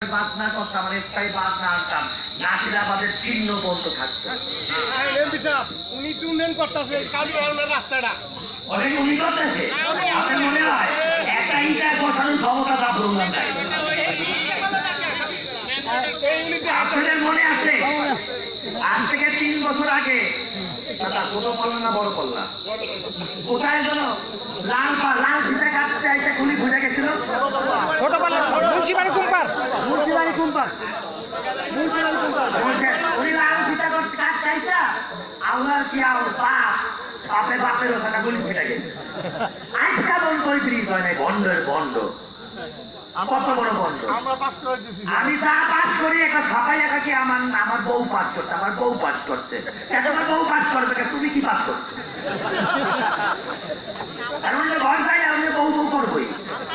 বাজনা করতাম, আমার স্থায়ী বাজনা আনতাম, নাসিরাবাদের চিহ্ন বন্ধ থাকতো। উনি টুনলেন করতেছে কালু রাস্তাটা অনেক উনি করতেছে। আপনার মনে হয় একটা ইটা বসানোর ক্ষমতা জাফরুল্লাহ নাই? আপনাদের মনে আছে আজ থেকে 3 বছর আগে ছোট পাল্লা না বড় পাল্লা কোথায় যেন লাল ফিতা কাটতে একটা খুলি বুঝে গেছিল, ছোট পাল্লা মুন্সিবাড়ি কুম্পার উনি লাল ফিতা কাট চাইতা আল্লাহর কি বাপের বাপের ওখানে গুলি ফেটে গেছে। আজকা বন্ধ করে ব্রিজ হয় নাই, বন্ডের বন্ড, কত বড় বন্ধ। আমি যা পাস করি একটা ছাপাই একাকি আমার বউ পাস করতে, আমার বউ পাস করতে, তোমার বউ পাস করবে, তুমি কি পাস করতে? ঘর যাই আমি বউ বউ করবোই।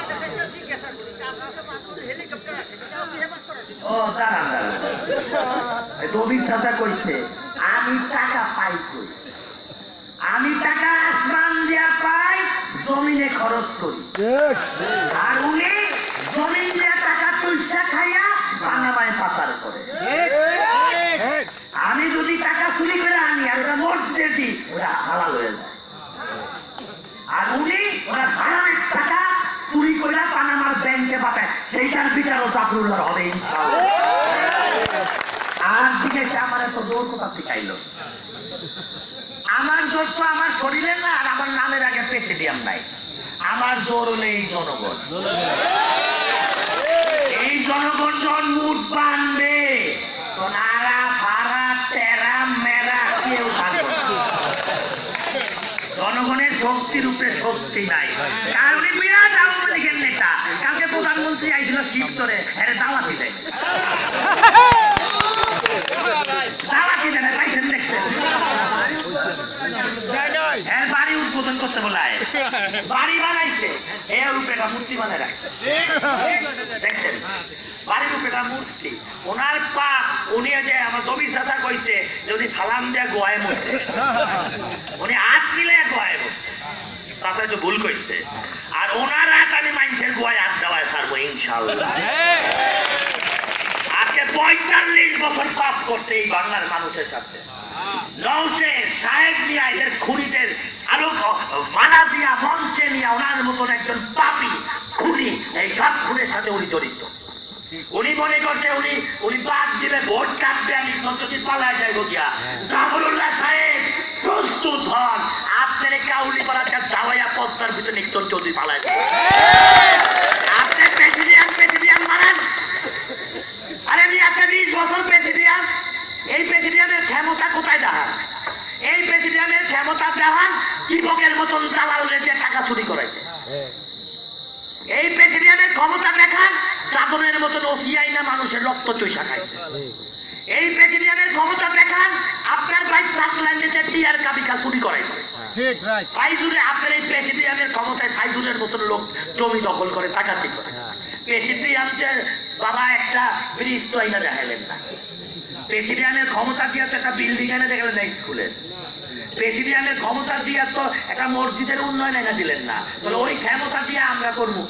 ও দাঁড়ান দাঁড়ান, রবীন্দ্র চাচা কইছে আমি টাকা পাই কই, আমি টাকা আসমান দিয়া পাই, জমিনে খরচ করি, আর উনি জমিন দিয়া টাকা পয়সা খাইয়া পানামায় পাচার করে। আমি যদি টাকা চুরি করে আনি আর ওটা মসজিদে দিই, ওটা হালাল হয়ে যায়, আর উনি ওরা হারামের টাকা চুরি করে পানামার ব্যাংকে পাঠায়, সেইটার বিচারও জাফরুল্লাহর হবে ইনশাআল্লাহ। আর দিকে আমার এত জোর কথা শিখাইল, আমার জোর তো আমার শরীরে না, আর আমার নামের আগে প্রেসিডিয়াম নাই, আমার জোর হলে এই জনগণ। এই জনগণ যখন মুঠ বানবে তো নারা ফারা তেরা মেরা কেউ থাকবে, জনগণের শক্তির উপরে শক্তি নাই। কারণ বিরাট আওয়ামী লীগের নেতা, কালকে প্রধানমন্ত্রী আইছিল শিবচরে, হ্যাঁ দাওয়াতি দেয়, দাওয়াতি দেয়, পাইছেন দেখছেন, এর বাড়ি উদ্বোধন করতে বলায়, বাড়ি বানাইছে, এর উপরে একটা মূর্তি বানায় রাখছে, দেখছেন বাড়ির উপরে একটা মূর্তি, ওনার পা উনি যে আমার গভীর চাচা কইছে যদি সালাম দেয়া গোয়ায় মরছে, উনি হাত মিলে গোয়ায় মরছে, তাতে তো ভুল কইছে, আর ওনার হাত আমি মানুষের গোয়ায় হাত দেওয়ায় ছাড়বো ইনশাআল্লাহ। আজকে 45 বছর পাপ করছে এই বাংলার মানুষের সাথে, নওশের সাহেব নিয়া এদের খুনিদের আরো মানা দিয়া মঞ্চে নিয়ে ওনার মতন একজন পাপী খুনি, এই সব খুনের সাথে উনি জড়িত। উনি মনে করছে উনি বাদ দিলে ভোট কাটবে, আমি সন্তোষী পালায় যাইব গিয়া। জাফরুল্লাহ সাহেব প্রস্তুত হন, আপনার কাউলি করার যাওয়াইয়া পদ্মার ভিতরে নিকটন চৌধুরী পালায় যাবে, আপনি প্রেসিডিয়াম মারান। আরে আমি একটা 20 বছর প্রেসিডিয়াম, এই প্রেসিডিয়ামের ক্ষমতা কোথায় দেখান? এই প্রেসিডিয়ামের ক্ষমতা দেখান দীপকের মতন দালাল রেখে টাকা চুরি করাইছে। এই প্রেসিডিয়ামের ক্ষমতা দেখান চাদরের মতন ওসিআই না মানুষের রক্ত চৈষা খাইছে। এই প্রেসিডিয়ামের ক্ষমতা দেখান আপনার ভাই সাতলাইনে টিয়ার কাবিকা চুরি করাইছে। ফাইজুরে আপনার এই প্রেসিডিয়ামের ক্ষমতায় ফাইজুরের মতন লোক জমি দখল করে ডাকাতি করে। প্রেসিডিয়ামদের বাবা একটা ব্রিজ তো আইনা দেখাইলেন না, প্রেসিডিয়ামের ক্ষমতা দিয়ে তো একটা বিল্ডিং এনে দেখলেন না স্কুলের, প্রেসিডিয়ামের ক্ষমতা দিয়ে তো একটা মসজিদের উন্নয়ন এনে দিলেন না, তাহলে ওই ক্ষমতা দিয়ে আমরা করবো,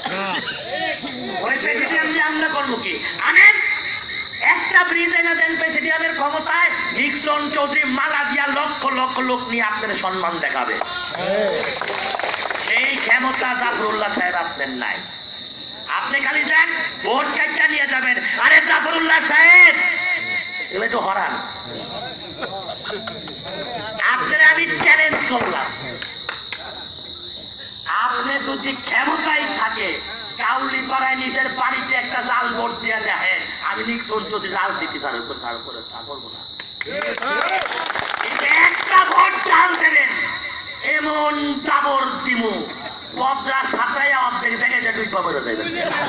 ওই প্রেসিডিয়াম দিয়ে আমরা করবো কি? আনেন একটা ব্রিজ এনে দেন প্রেসিডিয়ামের ক্ষমতায়, নিকটন চৌধুরী মালা দিয়া লক্ষ লক্ষ লোক নিয়ে আপনার সম্মান দেখাবে। সেই ক্ষমতা জাফরুল্লাহ সাহেব আপনার নাই, আপনি খালি যান ভোট কাটটা নিয়ে যাবেন। আরে জাফরুল্লাহ সাহেব এগুলো একটু হরান, আপনারা আমি চ্যালেঞ্জ করলাম, আপনি যদি ক্ষমতাই থাকে কাউলি পাড়ায় নিজের বাড়িতে একটা লাল ভোট দিয়ে দেখেন, আমি নিকটন যদি রাজনীতি করবো না, একটা ভোট চাল দেবেন এমন জাবর দিমু পদ্মা সাঁতরাইয়া অর্ধেক দেখে যে 2 পা বেরো যাবে।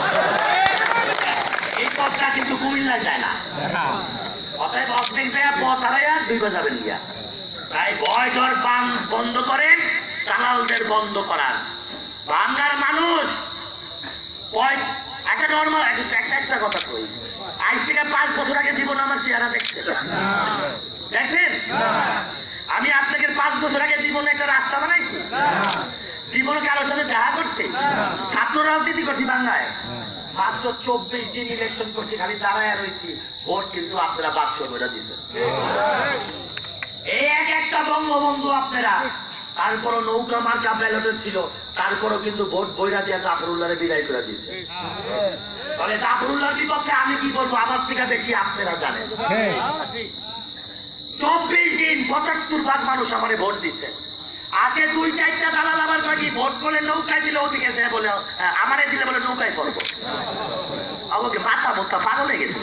এই পথটা কিন্তু কুমিল্লা যায় না, অতএব অর্ধেক জায়গা পথ হারাইয়া 2 পা যাবেন গিয়া। তাই ভয় ডর পান বন্ধ করেন, দালালদের বন্ধ করান। বাংলার মানুষ একটা নর্মাল একটা কথা কই, আজ থেকে 5 বছর আগে জীবন আমার চেহারা দেখছেন, দেখছেন? আমি আপনাকে 5 বছর আগে জীবনে একটা রাস্তা বানাইছি, জীবনে কারোর সাথে দেখা করতে ছাত্র রাজনীতি করছি বাংলায়, মাত্র 24 দিন ইলেকশন করছি, খালি দাঁড়ায় রয়েছি, ভোট কিন্তু আপনারা বাক্স করে দিচ্ছেন। এই এক একটা বঙ্গবন্ধু আপনারা, তারপরও নৌকা মার্কা ব্যালটে ছিল, তারপরও কিন্তু ভোট বইরা দিয়ে জাফরুল্লাহরে বিদায় করে দিয়েছে। তাহলে জাফরুল্লাহর বিপক্ষে আমি কি বলবো, আমার থেকে বেশি আপনারা জানেন। 24 দিন 75% মানুষ আমারে ভোট দিচ্ছে। আগে 2-4টা দালাল আবার কয়েকটি ভোট বলে নৌকায় দিলে ওদিকে যায় বলে, আমারে দিলে বলে নৌকায় পড়বো। আমাকে মাথা মোটা পাগল হয়ে গেছে।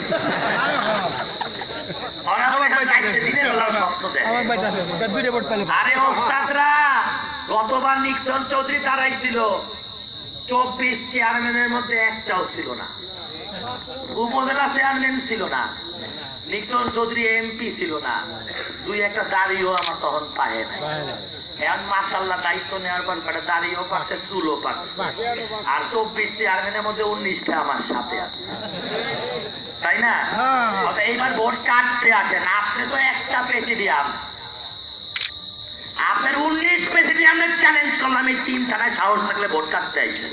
আরে ওস্তাদরা, গতবার নিক্সন চৌধুরী তারাই ছিল, 24 চেয়ারম্যানের মধ্যে একটাও ছিল না, উপজেলা চেয়ারম্যান ছিল না, নিক্সন চৌধুরী এমপি ছিল না, 2-1টা দাঁড়িয়েও আমার তখন পায়ে নাই। এখন মাশাআল্লাহ দায়িত্ব নেওয়ার পর কটা দাঁড়িয়েও পাচ্ছে, চুলও পাচ্ছে, আর 24 চেয়ারম্যানের মধ্যে 19টা আমার সাথে আছে, তাই না? এইবার ভোট কাটতে আসেন, আপনি তো একটা প্রেসিডিয়াম, আপনার 19 প্রেসিডিয়ামের চ্যালেঞ্জ করলাম, এই 3 থানায় সাহস থাকলে ভোট কাটতে আইছে।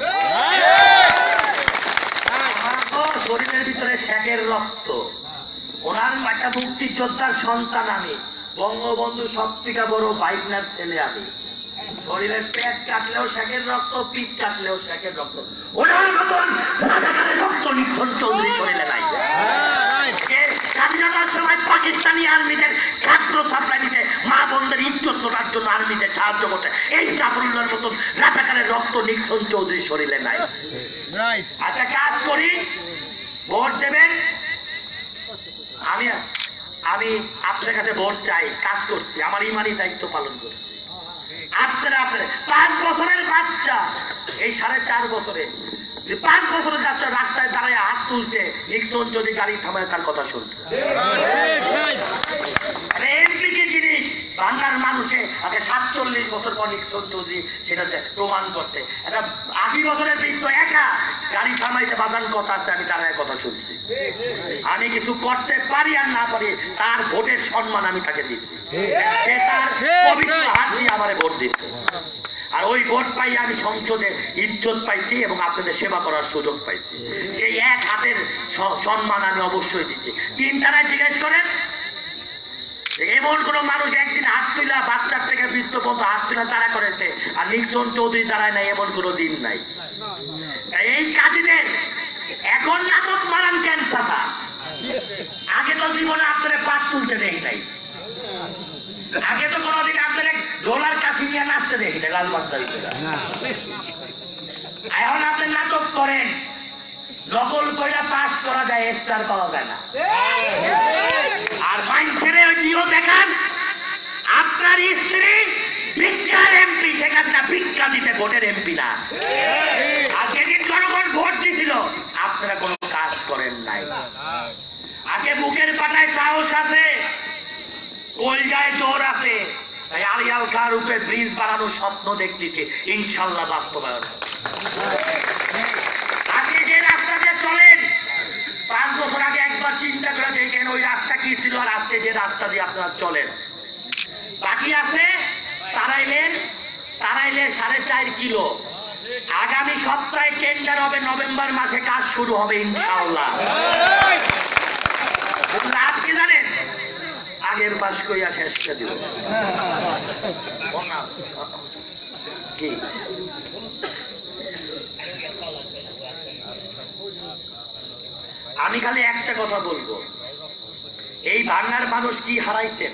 শরীরের ভিতরে শেখের রক্ত, ওনার একটা মুক্তিযোদ্ধার সন্তান আমি, বঙ্গবন্ধু সব থেকে বড় বাইকনার ছেলে আমি, শরীরের পেট কাটলেও শেখের রক্ত, পিঠ কাটলেও শেখের রক্ত, ওনার মতন রক্ত নিক্ষণ চৌধুরী শরীরে নাই। স্বাধীনতার সময় পাকিস্তানি আর্মিদের ছাত্র সাপ্লাই দিতে, মা বোনদের ইজ্জত তোলার জন্য আর্মিদের সাহায্য করতে, এই জাফরুল্লাহর মতন রাজাকারের রক্ত নিক্ষণ চৌধুরী শরীরে নাই। আচ্ছা, কাজ করি, ভোট দেবেন, আমি আপনার কাছে ভোট চাই, কাজ করছি, আমার ইমানি দায়িত্ব পালন করছি। আপনারা 5 বছরের বাচ্চা, এই 4.5 বছরে 5 বছরের বাচ্চা রাস্তায় দাঁড়ায় হাত তুলছে, নিক্সন যদি গাড়ি থামায় তার কথা শুনছে। এমপি কি জিনিস, বাংলার মানুষে আগে 47 বছর পর নিক্সন চৌধুরী সেটা প্রমাণ করতে, একটা 80 বছরের বৃদ্ধ একা গাড়ি থামাইতে বাজান কথা আছে, আমি দাঁড়ায় কথা শুনছি। আমি কিছু করতে পারি আর না পারি, তার ভোটের সম্মান আমি তাকে দিচ্ছি, সে তার পবিত্র হাত দিয়ে আমারে ভোট দিচ্ছে, আর ওই ভোট পাই আমি সংসদে ইজ্জত পাইছি এবং আপনাদের সেবা করার সুযোগ পাইছি, সেই এক হাতের সম্মান আমি অবশ্যই দিচ্ছি। 3 থানায় জিজ্ঞেস করেন, এমন কোন মানুষ একদিন হাত তুলা, বাচ্চার থেকে বৃদ্ধ পর্যন্ত হাত তুলা তারা করেছে, আর নিক্সন চৌধুরী দাঁড়ায় নাই, এমন কোন দিন নাই। এই কাজীদের এখন নাটক মারান কেন কথা, আগে তো জীবনে আপনারা পাট তুলতে দেখি নাই, আগে তো কোনদিন আপনারা ডলার কাশি নিয়ে নাচতে দেখি নাই, লাল বাচ্চারি। এখন আপনি নাটক করেন, নকল কইরা পাস করা যায়, স্টার পাওয়া যায় না, আর মানুষের ওই দিও দেখান, আপনার স্ত্রী ভিক্ষার এমপি, সেখানে ভিক্ষা দিতে ভোটের এমপি না, আর যেদিন জনগণ ভোট দিছিল আপনারা কোনো কাজ করেন নাই। আগে বুকের পাটায় সাহস আছে, কলজায় জোর আছে, তাই আলিয়াল খার উপরে ব্রিজ বানানোর স্বপ্ন দেখতেছে, ইনশাল্লাহ বাস্তবায়ন। আগে যে রাস্তা দিয়ে চলেন, 5 বছর আগে একবার চিন্তা করে দেখেন ওই রাস্তা কি ছিল, আর আজকে যে রাস্তা দিয়ে আপনারা চলেন। বাকি আছে তারাইলের 4.5 কিলো, আগামী সপ্তাহে টেন্ডার হবে, নভেম্বর মাসে কাজ শুরু হবে ইনশাআল্লাহ। রাত কি জানেন, আগের পাশ কইয়া শেষ করে দিব। কি আমি খালি একটা কথা বলবো, এই বাংলার মানুষ কি হারাইছেন,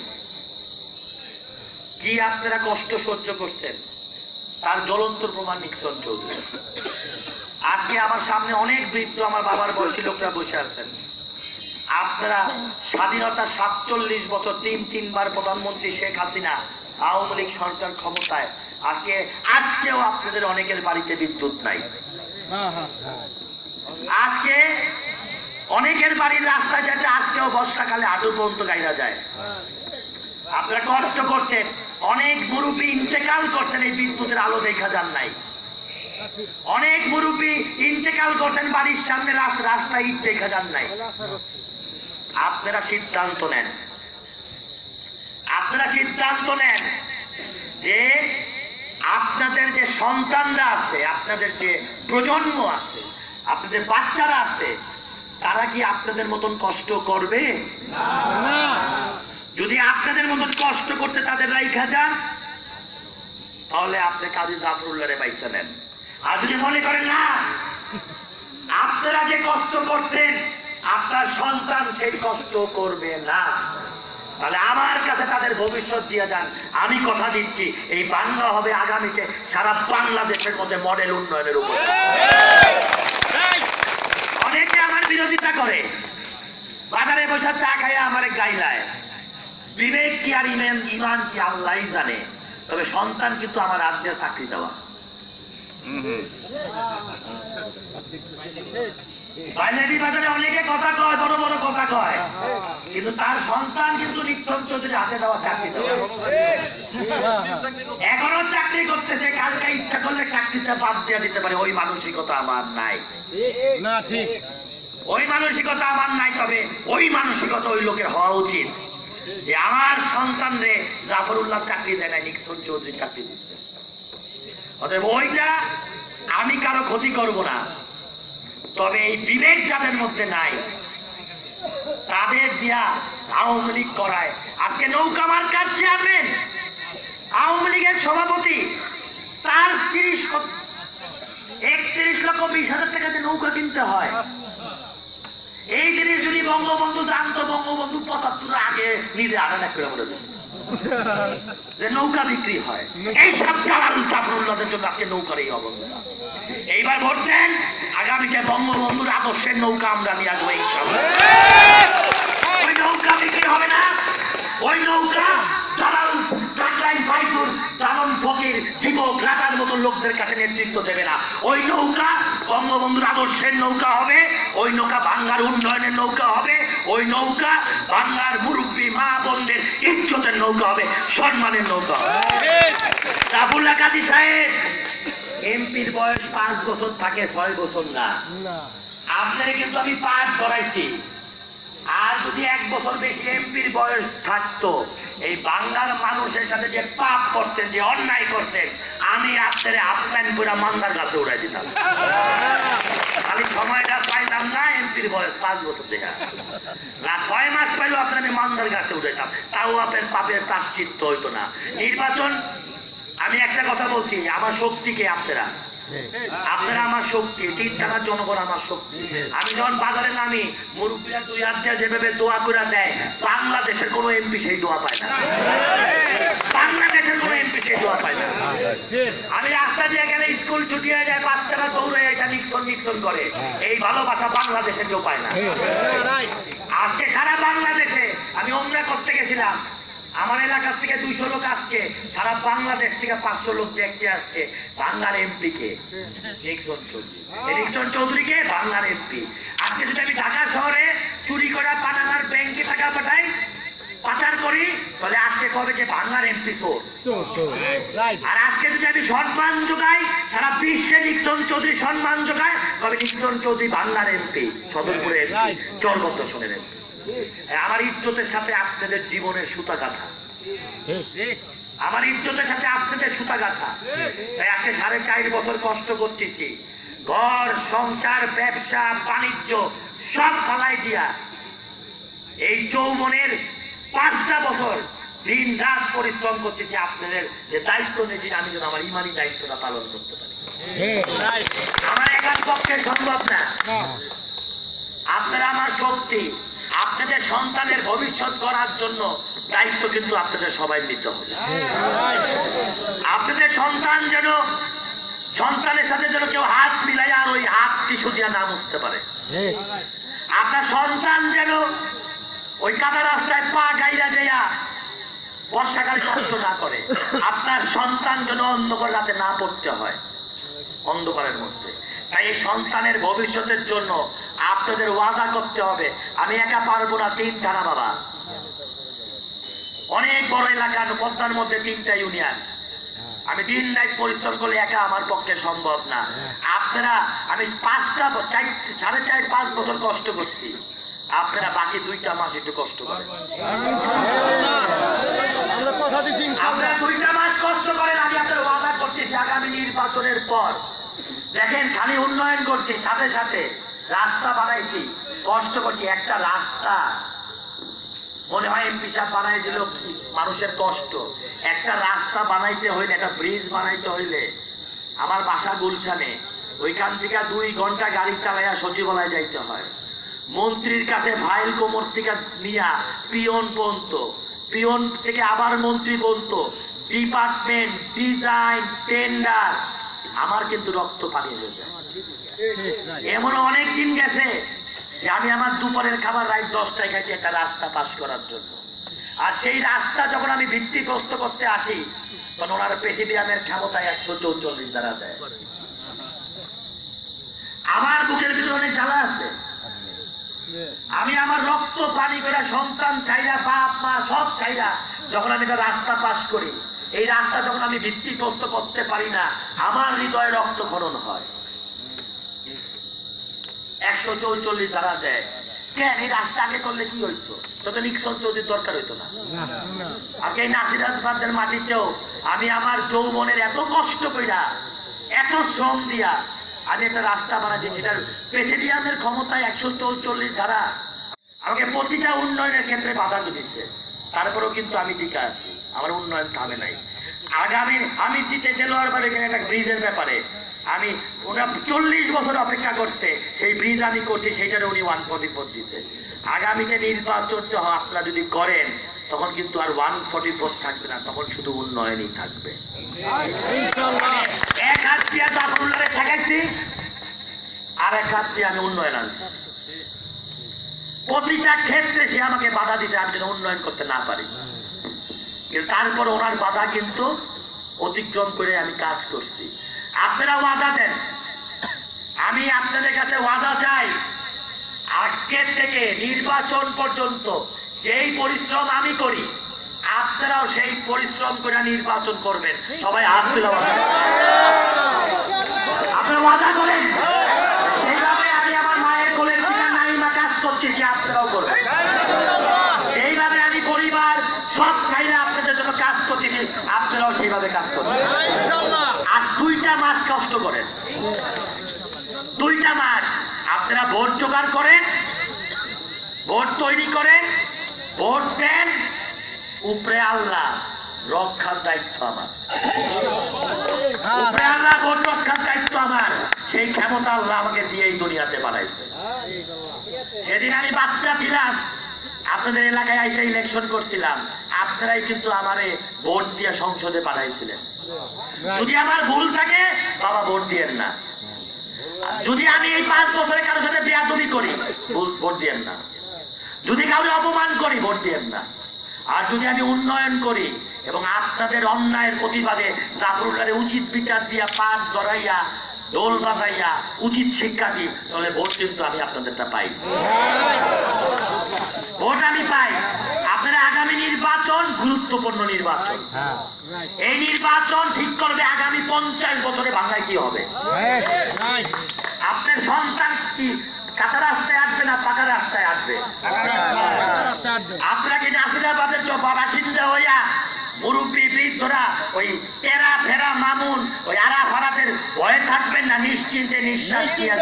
কি আপনারা কষ্ট সহ্য করছেন, তার জ্বলন্ত প্রমাণ নিক্সন চৌধুরী। আজকে আমার সামনে অনেক বৃদ্ধ আমার বাবার বয়সী লোকরা বসে আছেন, আপনারা স্বাধীনতা 47 বছর 3বার প্রধানমন্ত্রী শেখ হাসিনা, আওয়ামী লীগ সরকার ক্ষমতায়, আজকেও আপনাদের অনেকের বাড়িতে বিদ্যুৎ নাই, আজকে অনেকের বাড়ির রাস্তা যেটা আজকেও বর্ষাকালে হাঁটু পর্যন্ত গাইরা যায়। আপনারা কষ্ট করছেন, অনেক মুরব্বী ইন্তেকাল করছেন, এই বিদ্যুতের আলো দেখা যান নাই, অনেক মুরব্বী ইন্তেকাল করছেন, বাড়ির সামনে রাস্তায় ইট দেখা যান নাই। আপনারা সিদ্ধান্ত নেন, যে আপনাদের যে সন্তানরা আছে, আপনাদের যে প্রজন্ম আছে, আপনাদের বাচ্চারা আছে, তারা কি আপনাদের মতন কষ্ট করবে? না। যদি আপনাদের মতন কষ্ট করতে তাদের রাইখা যান, তাহলে আপনি কাজী জাফরুল্লাহরে বাইসা নেন। আর যদি মনে করেন না আপনারা যে কষ্ট করছেন আপনার সন্তান সেই কষ্ট করবে না, তাহলে আমার কাছে তাদের ভবিষ্যৎ দিয়ে যান। আমি কথা দিচ্ছি এই বাংলা হবে আগামীতে সারা বাংলাদেশের মধ্যে মডেল উন্নয়নের উপর। অনেকে আমার বিরোধিতা করে, বাজারে বসে চা খাইয়া আমার গাইলায়। বিবেক কি আর ইমান কি আল্লাহ জানে, তবে সন্তান কিন্তু আমার রাজ্যে চাকরি দেওয়া। বাইলারি বাজারে অনেকে কথা কয়, বড় বড় কথা কয়, কিন্তু তার সন্তান কিন্তু নিত্যন চৌধুরী হাতে দেওয়া চাকরি দেওয়া। এখনো চাকরি করতেছে, কালকে ইচ্ছা করলে চাকরিটা বাদ দিয়ে দিতে পারে। ওই মানসিকতা আমার নাই। না, ঠিক। ওই মানসিকতা আমার নাই, তবে ওই মানসিকতা ওই লোকের হওয়া উচিত যে আমার সন্তানরে জাফরুল্লাহ চাকরি দেয় না, নিক্সন চৌধুরী চাকরি দিচ্ছে। অতএব ওইটা আমি কারো ক্ষতি করব না, তবে এই বিবেক যাদের মধ্যে নাই তাদের দিয়া আওয়ামী লীগ করায়। আজকে নৌকা মার্কার চেয়ারম্যান, আওয়ামী লীগের সভাপতি, তার 31,20,000 টাকা যে নৌকা কিনতে হয়। এই জিনিস যদি বঙ্গবন্ধু জানতো, বঙ্গবন্ধু 75 আগে নিজে আলাদা করে বলে দিত যে নৌকা বিক্রি হয়। এইসব জালাল জাফরুল্লাহদের জন্য আজকে নৌকার এই অবস্থা। এইবার ভোট দেন, আগামীতে বঙ্গবন্ধুর আদর্শের নৌকা আমরা নিয়ে আসবো ইনশাআল্লাহ। ওই নৌকা বিক্রি হবে না, ওই নৌকা জালাল চাকরাই ফাইজুর জালন ফকির যুবক রাজার মতো লোকদের কাছে নেতৃত্ব দেবে না। ওই নৌকা বঙ্গবন্ধুর আদর্শের নৌকা হবে, ওই নৌকা বাংলার উন্নয়নের নৌকা হবে, ওই নৌকা বাংলার মুরব্বী মা বোনদের ইজ্জতের নৌকা হবে, সম্মানের নৌকা হবে। জাফরুল্লাহ কাজী সাহেব, এমপির বয়স 5 বছর থাকে, 6 বছর না। আপনারা কিন্তু আমি পাঠ করাইছি। আর যদি 1 বছর বেশি এমপির বয়স থাকতো, এই বাংলার মানুষের সাথে যে পাপ করতেন, যে অন্যায় করতেন, আমি আপনারা আপলাইন করে মান্দার কাছে উড়াই দিতাম। খালি সময়টা পাইলাম না, এমপির বয়স 5 বছর দেখা না, 6 মাস পাইলেও আপনার আমি মান্দার কাছে উঠাইতাম, তাও আপনার পাপের প্রায়শ্চিত্ত হইতো না। নির্বাচন, আমি একটা কথা বলছি, আমার শক্তিকে আপনারা আমার শক্তি, 3 টাকার জনগণ আমার শক্তি। আমি যখন বাজারে নামি, মুরব্বীরা 2 হাত দিয়ে যেভাবে দোয়া করে দেয়, বাংলাদেশের কোন এমপি সেই দোয়া পায় না। বাংলাদেশের কোন এমপি সেই দোয়া পায় না। আমি রাস্তা দিয়ে গেলে স্কুল ছুটি হয়ে যায়, বাচ্চারা দৌড়ে এটা নিক্ষণ করে, এই ভালোবাসা বাংলাদেশে কেউ পায় না। আজকে সারা বাংলাদেশে আমি ওমরা করতে গেছিলাম, আমার এলাকার থেকে 200 লোক আসছে, সারা বাংলাদেশ থেকে 500 লোক দেখতে আসছে বাংলার এমপি কে, নিক্সন চৌধুরীকে, বাংলার এমপি। আজকে যদি আমি ঢাকা শহরে চুরি করে পানামার ব্যাংকে টাকা পাঠাই, পাচার করি, তাহলে আজকে কবে যে বাংলার এমপি চোর। আর আজকে যদি আমি সম্মান যোগাই, সারা বিশ্বে নিক্সন চৌধুরী সম্মান যোগায়, তবে নিক্সন চৌধুরী বাংলার এমপি, সদরপুরের এমপি, চরবত শোনেন এমপি। আমার ইজ্জতের সাথে আপনাদের জীবনের সুতা গাঁথা, আমার ইজ্জতের সাথে আপনাদের সুতা গাঁথা। তাই আজকে 4.5 বছর কষ্ট করতেছি, ঘর সংসার ব্যবসা বাণিজ্য সব ফালাই দিয়া এই যৌবনের 5টা বছর দিন রাত পরিশ্রম করতেছি আপনাদের যে দায়িত্ব নিয়েছি, আমি যেন আমার ইমানি দায়িত্বটা পালন করতে পারি। আমার একার পক্ষে সম্ভব না, আপনারা আমার শক্তি। আপনাদের সন্তানের ভবিষ্যৎ করার জন্য দায়িত্ব কিন্তু আপনাদের সবাই নিতে হবে। আপনাদের সন্তান যেন, সন্তানের সাথে যেন কেউ হাত মিলাই আর ওই হাত টিস্যু দিয়া না মুছতে পারে। আপনার সন্তান যেন ওই কাদা রাস্তায় পা গাইরা যাইয়া বর্ষাকালে কষ্ট না করে। আপনার সন্তান যেন অন্ধকার রাতে না পড়তে হয়, অন্ধকারের মধ্যে। তাই এই সন্তানের ভবিষ্যতের জন্য আপনাদের ওয়াদা করতে হবে। আমি একা পারবো না, 3 থানা বাবা, অনেক বড় এলাকা, পদ্মার মধ্যে 3টা ইউনিয়ন। আমি দিন রাত পরিশ্রম করলে একা আমার পক্ষে সম্ভব না। আপনারা, আমি 4.5 বছর কষ্ট করছি, আপনারা বাকি 2টা মাস একটু কষ্ট করেন। আপনারা 2টা মাস কষ্ট করেন। আমি আপনার ওয়াদা করতেছি, আগামী নির্বাচনের পর দেখেন খালি উন্নয়ন করছি, সাথে সাথে রাস্তা বানাইছি, কষ্ট করছি। একটা রাস্তা মনে হয় এমপি সাহেব বানাই দিল, মানুষের কষ্ট। একটা রাস্তা বানাইতে হইলে, একটা ব্রিজ বানাইতে হইলে, আমার বাসা গুলশানে, ওইখান থেকে 2 ঘন্টা গাড়ি চালাইয়া সচিবালয় যাইতে হয়। মন্ত্রীর কাছে ফাইল কোমর থেকে নিয়া পিয়ন পর্যন্ত, পিয়ন থেকে আবার মন্ত্রী পর্যন্ত, ডিপার্টমেন্ট, ডিজাইন, টেন্ডার, আমার কিন্তু রক্ত পানি হয়ে যায়। এমন অনেক দিন গেছে যে আমি আমার দুপুরের খাবার রাত 10টায় খাইছি একটা রাস্তা পাস করার জন্য। আর সেই রাস্তা যখন আমি ভিত্তিপ্রস্তর করতে আসি, তখন ওনার প্রেসিডিয়ামের ক্ষমতায় 144 দ্বারা দেয়। আমার বুকের ভিতরে অনেক জ্বালা আছে। আমি আমার রক্ত পানি করে সন্তান চাইরা, বাপ মা সব চাইরা যখন আমি একটা রাস্তা পাস করি, এই রাস্তা যখন আমি ভিত্তিপ্রস্তর করতে পারি না, আমার হৃদয়ে রক্তক্ষরণ হয়। 144 দ্বারা দেয়। কেন এই রাস্তা আগে করলে কি হইতো? তত নিক্সন চৌধুরীর দরকার হইতো না। আগে এই নাসিরাবাদের মাটিতেও আমি আমার যৌবনের এত কষ্ট কইরা, এত শ্রম দিয়া আমি একটা রাস্তা বানাচ্ছি, সেটার প্রেসিডিয়ামের ক্ষমতায় 144 ধারা আমাকে প্রতিটা উন্নয়নের ক্ষেত্রে বাধা দিচ্ছে। তারপরেও কিন্তু আমি টিকে আছি, আমার উন্নয়ন থামে নাই। আগামী আমি দিতে দেলোয়ারবাড়ি এখানে একটা ব্রিজের ব্যাপারে আমি ওরা 40 বছর অপেক্ষা করতে, সেই ব্রিজ আমি করছি, সেইটারে উনি 144 দিতে। আগামীতে নির্বাচন আপনারা যদি করেন, তখন কিন্তু আর 144 থাকবে না, তখন শুধু উন্নয়নই থাকবে। এক হাত দিয়ে জাফরুল্লাহরে ঠেকাইছি, আর এক হাত দিয়ে আমি উন্নয়ন আনছি। প্রতিটা ক্ষেত্রে সে আমাকে বাধা দিতে, আমি যেন উন্নয়ন করতে না পারি। কিন্তু তারপর ওনার বাধা কিন্তু অতিক্রম করে আমি কাজ করছি। আপনারা ওয়াদা দেন, আমি আপনাদের কাছে ওয়াদা চাই, আজকের থেকে নির্বাচন পর্যন্ত যেই পরিশ্রম আমি করি, আপনারাও সেই পরিশ্রম করে নির্বাচন করবেন। সবাই হাত তুলে আপনারা ওয়াদা করেন। এইভাবে আমি আমার মায়ের কোলের থেকে নাইমা কাজ করছি, যে আপনারাও করবেন। এইভাবে আমি পরিবার সব চাইলে আপনাদের জন্য কাজ করতেছি, আপনারাও সেইভাবে কাজ করবেন। আর 2টা মাস কষ্ট করেন, 2টা মাস আপনারা ভোট জোগাড় করেন, ভোট তৈরি করেন, ভোট দেন, উপরে আল্লাহ রক্ষার দায়িত্ব আমার, উপরে আল্লাহ ভোট রক্ষার দায়িত্ব আমার। সেই ক্ষমতা আল্লাহ আমাকে দিয়েই দুনিয়াতে বানাইছে। সেদিন আমি বাচ্চা ছিলাম, আপনাদের এলাকায় এসে ইলেকশন করছিলাম, আপনারাই কিন্তু আমারে ভোট দিয়ে সংসদে পাঠাইছিলেন। যদি আমার ভুল থাকে, বাবা ভোট দিয়েন না। যদি আমি এই 5 বছরে কারোর সাথে বেয়াদবি করি, ভোট দিয়েন না। যদি কাউকে অপমান করি, ভোট দিয়েন না। আর যদি আমি উন্নয়ন করি এবং আপনাদের অন্যায়ের প্রতিবাদে জাফরুল্লাহরে উচিত বিচার দিয়া, পাট ধরাইয়া, ঢোল বাজাইয়া উচিত শিক্ষা দিই, তাহলে ভোট কিন্তু আমি আপনাদেরটা পাই, ভোট আমি পাই। আপনারা আগামী নির্বাচন গুরুত্বপূর্ণ নির্বাচন। এই নির্বাচন ঠিক করবে আগামী 50 বছরে বাংলায় কি হবে। আপনার সন্তান কি কাঁচা রাস্তায় আসবে না পাকা রাস্তায় আসবে? আপনারা কি নাসিরাবাদের বাসিন্দা হইয়া মুরব্বী বৃদ্ধরা ওই তেরা ফেরা মামুন ওই আরা ফারাদের ভয়ে থাকবেন না, নিশ্চিন্তে নিঃশ্বাস দিয়ে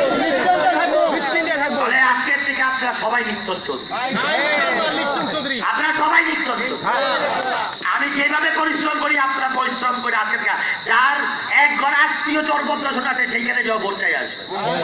বলে আজকের থেকে আপনারা সবাই নিত্যন চৌধুরী, আপনারা সবাই নিত্যন চৌধুরী। আমি যেভাবে পরিশ্রম করি আপনারা পরিশ্রম করে আজকের যার এক ঘর আত্মীয় চরপদ্রসন আছে সেইখানে যাও ভোট চাই আসবে।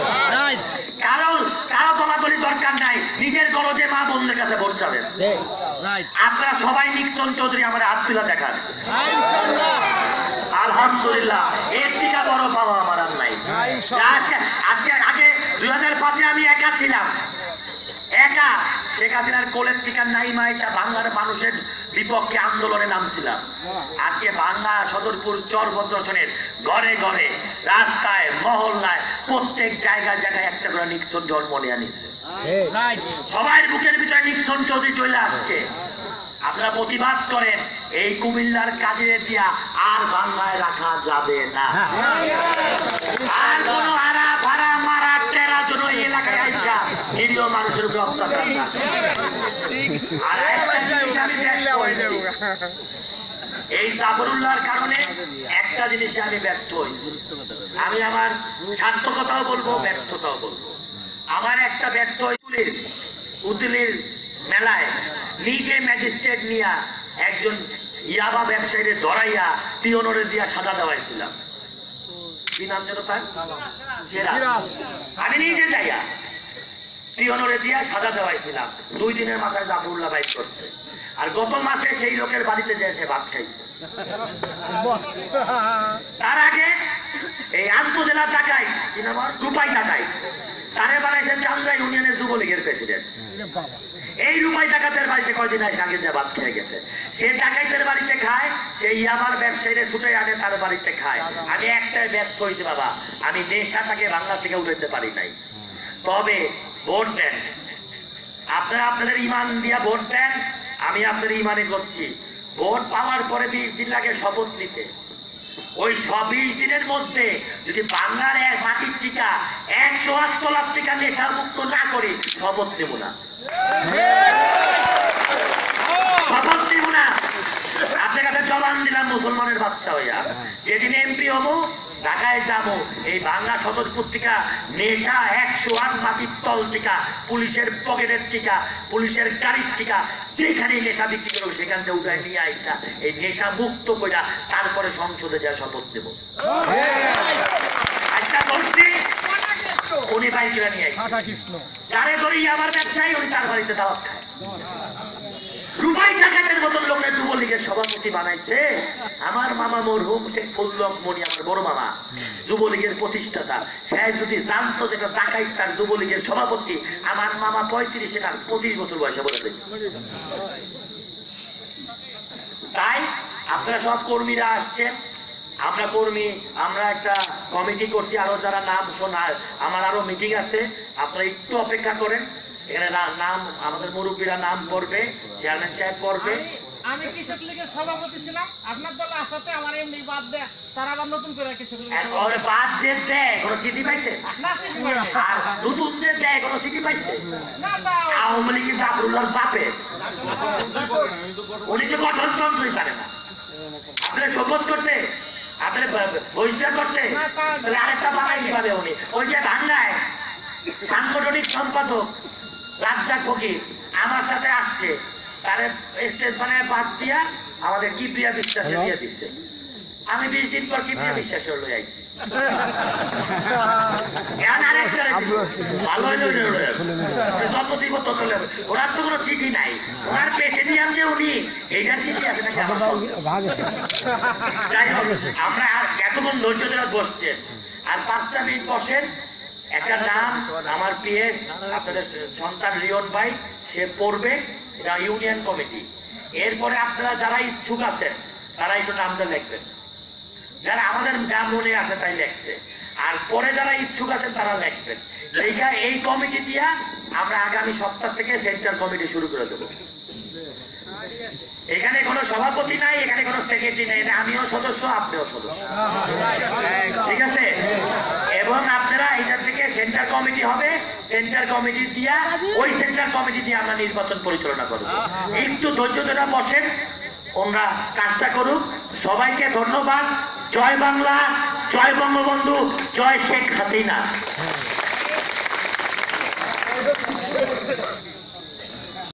কারো তলাতলি দরকার নাই, নিজের গরজে মা বোনদের কাছে ভোট যাবেন। আপনারা সবাই নিত্যন চৌধুরী আমার হাত তুলে দেখান। আলহামদুলিল্লাহ, এর থেকে বড় পাওয়া আমার আর নাই। আজকে আগে 2005-এ আমি একা ছিলাম, একা শেখ হাসিনার কোলের টিকা নাইমা এসে বাংলার মানুষের বিপক্ষে আন্দোলনে নামছিলাম। আজকে বাংলা সদরপুর চরভদ্রসনের ঘরে ঘরে, রাস্তায়, মহল্লায়, প্রত্যেক জায়গায় জায়গায় একটা করে নিক্সন জন্ম নিয়ে নিচ্ছে। সবাই বুকের ভিতরে নিক্সন চৌধুরী চলে আসছে। আপনারা প্রতিবাদ করেন, এই কুমিল্লার কাজে দিয়া আর বাংলায় রাখা যাবে না। আর কোন আরা ভাড়া মারা টেরা জন্য এলাকায় আইসা নিরীহ মানুষের উপরে অত্যাচার না। আর একটা জিনিস আমি এই জাফরুল্লাহর কারণে একটা জিনিসে আমি ব্যর্থ হই। আমি আমার সার্থকতাও বলবো, ব্যর্থতাও বলবো। আমার একটা ব্যর্থ উদুলির মেলায় নিজে ম্যাজিস্ট্রেট নিয়ে একজন ইয়াবা ব্যবসায়ীরে ধরাইয়া পিওনরে দিয়া সাজা দেওয়াইছিলাম। কি নাম যেন তার? সিরাজ। আমি নিজে যাইয়া পিওনরে দিয়া সাজা দেওয়াইছিলাম। 2 দিনের মাথায় জাফরুল্লাহ বাইক করছে। আর গত মাসে সেই লোকের বাড়িতে যে সে ভাত খাইছে। তার আগে এই আন্তজেলা টাকায় কি নাম রূপাই টাকায় তারে বানাইছে চান্দা ইউনিয়নের যুবলীগের প্রেসিডেন্ট। এই রূপাই ডাকাতের বাড়িতে কয়দিন আগে যে ভাত খেয়ে গেছে। সে ডাকাইতের বাড়িতে খায়, সেই আবার ব্যবসায়ীরা ছুটে আনে তার বাড়িতে খায়। আমি একটাই ব্যর্থ হয়েছি বাবা, আমি নেশাটাকে বাংলা থেকে উঠাতে পারি নাই। তবে ভোট দেন, আপনারা আপনাদের ইমান দিয়া ভোট দেন। আমি আপনাদের ইমানে করছি, ভোট পাওয়ার পরে 20 দিন লাগে শপথ নিতে। ওই 20 দিনের মধ্যে যদি বাংলার এক মাটির টিকা 108 তলার টিকা নেশা মুক্ত না করি, শপথ নেব না, শপথ নেব না। আপনার কাছে জবান দিলাম মুসলমানের বাচ্চা হইয়া, যেদিন এমপি হবো ঢাকায় যাবো, এই বাংলা সদর পত্রিকা নেশা 108 মাটির তল টিকা, পুলিশের পকেটের টিকা, পুলিশের গাড়ির টিকা, যেখানে নেশা বিক্রি করবো সেখান থেকে উঠায় নিয়ে আইসা এই নেশা মুক্ত কইরা তারপরে সংসদে যা শপথ দেব। আচ্ছা বলছি উনি বাইকিরা নিয়ে যারে ধরি আমার ব্যবসায়ী উনি তার বাড়িতে দাওয়াত খায়। রূপাই ডাকাতের মতন লোকের যুবলীগের সভাপতি বানাইছে আমার মামা মরহুম শেখ ফজলুল হক মনি, আমার বড় মামা, যুবলীগের প্রতিষ্ঠাতা। সে যদি জানতো যেটা ডাকাইত তার যুবলীগের সভাপতি, আমার মামা 35 না 25 বছর বয়সে বলে দেয়। তাই আপনারা সব কর্মীরা আসছেন, আমরা কর্মী, আমরা একটা কমিটি করছি, আরো যারা নাম শোনার, আমার আরো মিটিং আছে, আপনারা একটু অপেক্ষা করেন। এখানে নাম আমাদের মুরব্বীরা নাম পড়বে, চেয়ারম্যান সাহেব পড়বে। আমি কৃষক লীগের সভাপতি ছিলাম, আপনার দলে আসাতে আমার এমনি বাদ দেয়, তারা আবার নতুন করে কৃষক লীগের বাদ যে দেয় কোনো চিঠি পাইছে না, চিঠি পাইছে। আর নতুন যে দেয় কোনো চিঠি পাইছে না, তাও আওয়ামী লীগের জাফরুল্লাহর বাপে উনি যে গঠনতন্ত্রই পারে না। আপনার শপথ করতে, আপনার বহিষ্কার করতে, তাহলে আরেকটা বানাই পাবে উনি। ওই যে ভাঙ্গায় সাংগঠনিক সম্পাদক রাজ্জাক ফকির আমার সাথে আসছে, তার স্টেজ মানে বাদ দিয়া আমাদের কিপ্রিয়া বিশ্বাসে দিয়ে দিচ্ছে। আমি 20 দিন পর কিপ্রিয়া বিশ্বাসে লই আইছি। ভালো হইলে যত দিব তত লেবে। ওনার তো কোনো চিঠি নাই, ওনার প্রেসিডিয়াম যে উনি, এইটার চিঠি আছে নাকি আমার? যাই হোক, আমরা আর এতক্ষণ ধৈর্য ধরে বসছেন, আর 5টা মিনিট বসেন। একটা নাম আমার পিএস আপনাদের সন্তান রিয়ন ভাই, সে পড়বে, এটা ইউনিয়ন কমিটি। এরপরে আপনারা যারা ইচ্ছুক আছেন তারা একটু নামটা লিখবেন, যারা আমাদের নাম মনে আছে তাই লিখছে, আর পরে যারা ইচ্ছুক আছেন তারা লিখবেন। এই কমিটি দিয়া আমরা আগামী সপ্তাহ থেকে সেন্ট্রাল কমিটি শুরু করে দেবো। এখানে কোনো সভাপতি নাই, এখানে কোনো সেক্রেটারি নাই, আমিও সদস্য, আপনিও সদস্য, ঠিক আছে? এবং আপনারা এটার থেকে সেন্ট্রাল কমিটি হবে, সেন্ট্রাল কমিটি দিয়া ওই সেন্ট্রাল কমিটি দিয়ে আমরা নির্বাচন পরিচালনা করব। একটু ধৈর্য ধরে বসেন, ওনারা কাজটা করুক। সবাইকে ধন্যবাদ। জয় বাংলা, জয় বঙ্গবন্ধু, জয় শেখ হাসিনা।